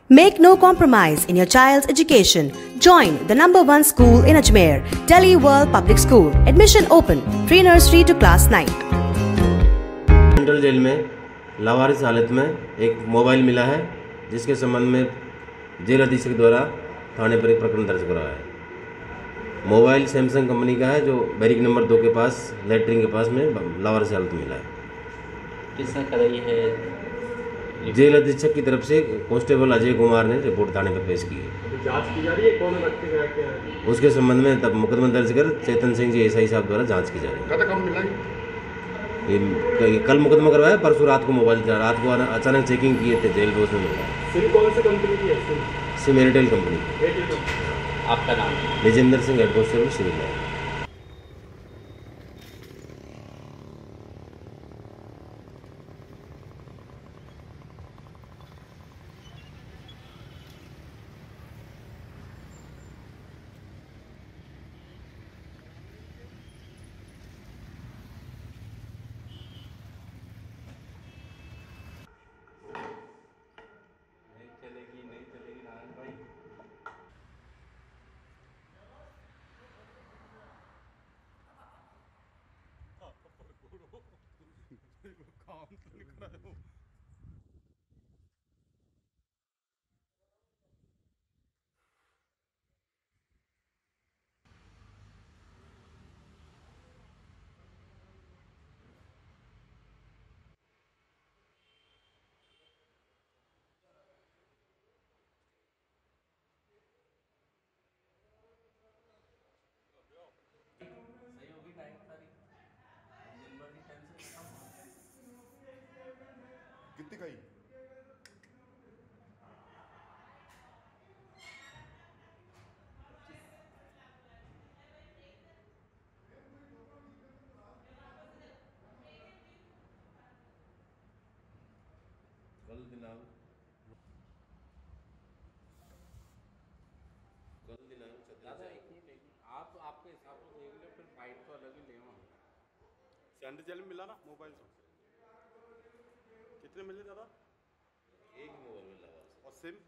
Make no compromise in your child's education. Join the #1 school in Ajmer, Delhi World Public School. Admission open. Pre-nursery to class 9. Central jail में लावारिस हालत में एक mobile मिला है, जिसके संबंध में जेल अधीक्षक द्वारा थाने पर एक प्रकरण दर्ज कराया है। मोबाइल सैमसंग कंपनी का है, जो बैरिक नंबर 2 के पास लेटरिन के पास में लावारिस हालत में मिला है। किसने कराई है? जेल अधीक्षक की तरफ से कांस्टेबल अजय कुमार ने रिपोर्ट थाने पर पेश की है। जांच की जा रही है कौन व्यक्ति का क्या है? उसके संबंध में तब मुकदमा दर्ज कर चेतन सिंह जी एसआई साहब द्वारा जांच की जा रही है। कब मिला ये कल मुकदमा करवाया, परसों रात को मोबाइल रात को अचानक चेकिंग किए थे जेल दोस्त में मिला। सिम कौन सी कंपनी की है? SIM Airtel company. आपका नाम? Vijendra Singh, head constable civil line. नहीं चलेगी नारायण भाई। सही होगी 9 तारीख जनवरी 10 से खत्म। कितनी खाई? कल दिनांक दादा एक मिनट, आप आपके हिसाब से देख लो, फिर फाइट तो अलग ही लेवा। सेंट्रल जेल में मिला ना मोबाइल? कितने मिले दादा? एक ही मोबाइल मिला और सिम?